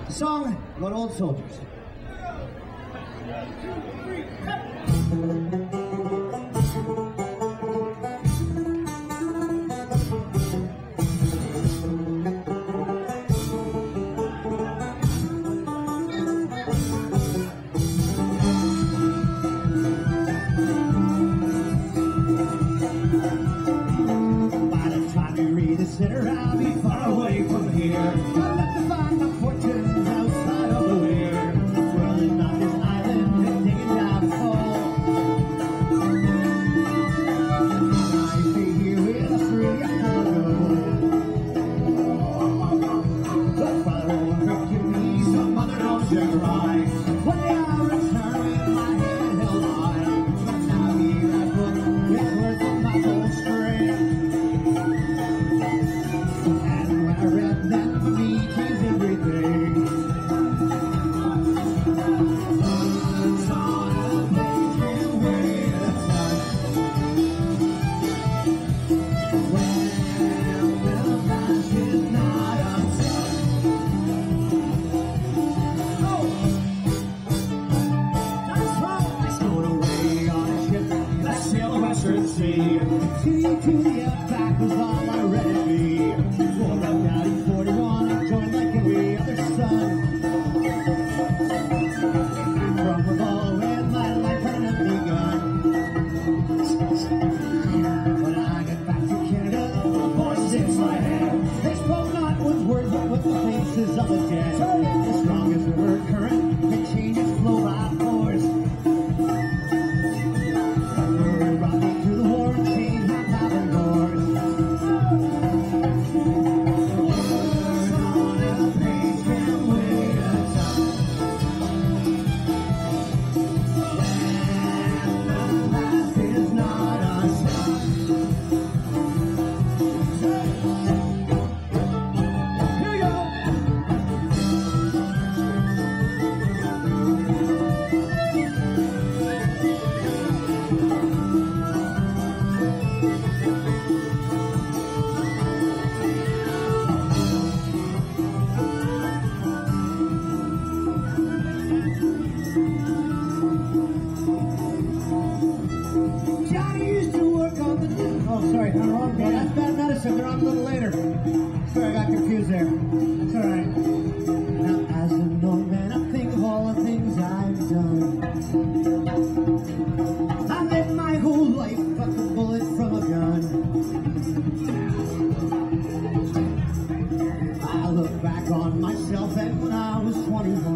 Song about old soldiers. By the time you read the center, I'll be far away from here. I'll have to find my fortune outside of the weir. Swirling on this island and digging down the hole. I stay here with a free but Father won't Hercules, some mother knows they're right. One day I'll return with my head held high. But now here I put with words of my old strength. And when I read that for me changed everything. It's on a page and wait a time. Well, the past is not unsung. Oh, that's right. I stowed away on a ship that sailed the Western Sea. To the outback was all I read to be. Woke up out in 41 and joined like every other son. Came back from Revolve with my life permanently begun. When I get back to Canada, the voice hits my head. They spoke not with words but with the faces of the dead. The strongest river current can change its flow by force. It brought me to the war and changed my tavern doors. On a page can wait a time. When the past is not unsung. Here we go. Johnny used to work on the... Oh, sorry, I'm wrong, Dad. That's bad medicine. They're on a little later. Sorry, I got confused there. It's all right. Now, as an old man, I think of all the things I've done. I lived my whole life like a bullet from a gun. I look back on myself and when I was 21.